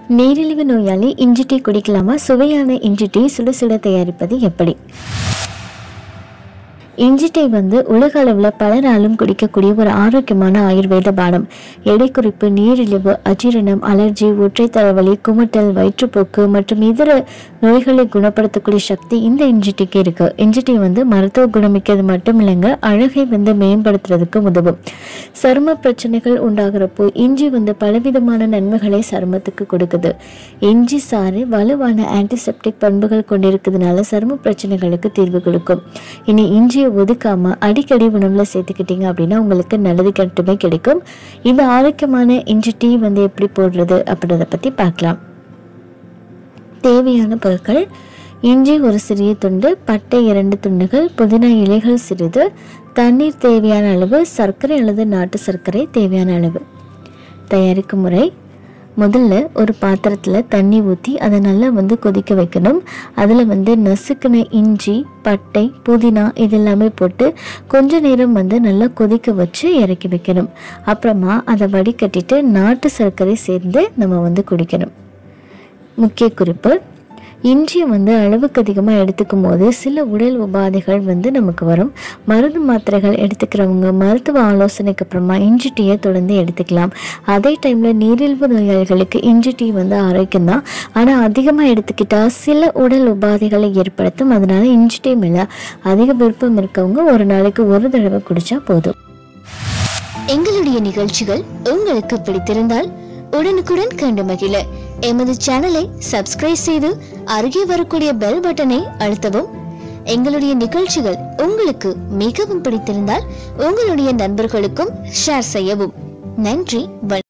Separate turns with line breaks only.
நீரிழிவு நோயாளி இஞ்சி டீ குடிக்கலாமா? சுவையான இஞ்சி டீ சுட சுட தயாரிப்பது எப்படி? இஞ்சி டீ உலக அளவில் பலராலும் குடிக்கக்கூடிய ஒரு ஆரோக்கியமான ஆயுர்வேத பானம். எடை குறைப்பு, நீரிழிவு, அஜீரணம், அலர்ஜி, ஒற்றை தலைவலி, குமட்டல், வயிற்றுப்போக்கு மற்றும் இதர நோய்களை குணப்படுத்தக்கூடிய சக்தி இந்த இஞ்சி டீக்கு இருக்கு. இஞ்சி டீ மருத்துவ குணமிக்கிறது மட்டும் இல்லைங்க, அழகை மேம்படுத்துறதுக்கு உதவும். சரும பிரச்சனைகள் உண்டாகிறப்போ இஞ்சி பலவிதமான நன்மைகளை சருமத்துக்கு கொடுக்குது. இஞ்சி சாறு வலுவான ஆன்டிசெப்டிக் பண்புகள் கொண்டிருக்கிறதுனால சரும பிரச்சனைகளுக்கு தீர்வு கொடுக்கும். இனி இஞ்சி ஒதுக்காம அடிக்கடி உணவுல சேர்த்துக்கிட்டீங்க அப்படின்னா உங்களுக்கு நல்லது கட்டுமே கிடைக்கும். இந்த ஆரோக்கியமான இஞ்சி டீ எப்படி போடுறது அப்படின்றத பத்தி பார்க்கலாம். தேவையான பொருட்கள்: இஞ்சி ஒரு சிறிய துண்டு, பட்டை 2 துண்டுகள், புதினா இலைகள் சிறிது, தண்ணீர் தேவையான அளவு, சர்க்கரை அல்லது நாட்டு சர்க்கரை தேவையான அளவு. தயாரிக்கும் முறை: முதல்ல ஒரு பாத்திரத்தில் தண்ணி ஊற்றி அதை நல்லா கொதிக்க வைக்கணும். அதில் நசுக்கின இஞ்சி, பட்டை, புதினா இதெல்லாமே போட்டு கொஞ்ச நேரம் நல்லா கொதிக்க வச்சு இறக்கி வைக்கணும். அப்புறமா அதை வடிகட்டிட்டு நாட்டு சர்க்கரை சேர்ந்து நம்ம குடிக்கணும். முக்கிய குறிப்பு: இஞ்சியை அளவுக்கு அதிகமாக எடுத்துக்கும் போது சில உடல் உபாதைகள் நமக்கு வரும். மருந்து மாத்திரைகள் எடுத்துக்கிறவங்க மருத்துவ ஆலோசனைக்கு அப்புறமா இஞ்சி டீயை தொடர்ந்து எடுத்துக்கலாம். அதே டைமில் நீரிழிவு நோயாளிகளுக்கு இஞ்சி டீ ஆரோக்கியம் தான், ஆனால் அதிகமாக எடுத்துக்கிட்டால் சில உடல் உபாதைகளை ஏற்படுத்தும். அதனால இஞ்சி டீ மேலே அதிக விருப்பம் இருக்கவங்க ஒரு நாளைக்கு ஒரு தடவை குடிச்சா போதும்.
எங்களுடைய நிகழ்ச்சிகள் உங்களுக்கு பிடித்திருந்தால் உடனுக்குடன் கண்டு மகிழ எமது சேனலை சப்ஸ்கிரைப் செய்து அருகே வரக்கூடிய பெல் பட்டனை அழுத்தவும். எங்களுடைய நிகழ்ச்சிகள் உங்களுக்கு மிகவும் பிடித்திருந்தால் உங்களுடைய நண்பர்களுக்கும் ஷேர் செய்யவும். நன்றி, வணக்கம்.